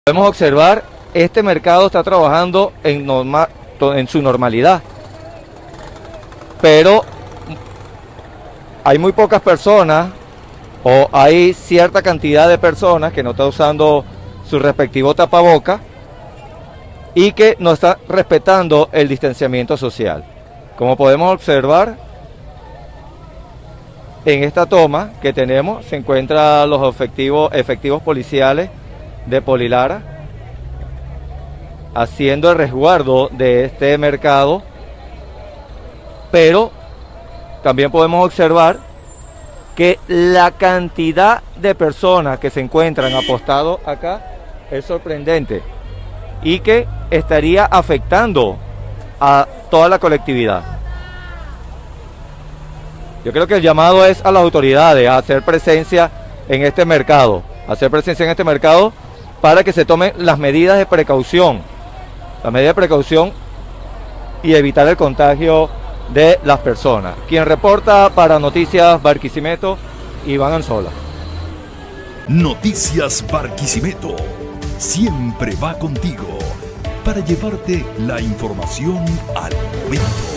Podemos observar, este mercado está trabajando en su normalidad, pero hay muy pocas personas o hay cierta cantidad de personas que no están usando su respectivo tapaboca y que no están respetando el distanciamiento social. Como podemos observar, en esta toma que tenemos se encuentran los efectivos policiales de Polilara haciendo el resguardo de este mercado, pero también podemos observar que la cantidad de personas que se encuentran apostados acá es sorprendente y que estaría afectando a toda la colectividad. Yo creo que el llamado es a las autoridades a hacer presencia en este mercado, para que se tomen las medidas de precaución, y evitar el contagio de las personas. Quien reporta para Noticias Barquisimeto, Iván Anzola. Noticias Barquisimeto siempre va contigo para llevarte la información al momento.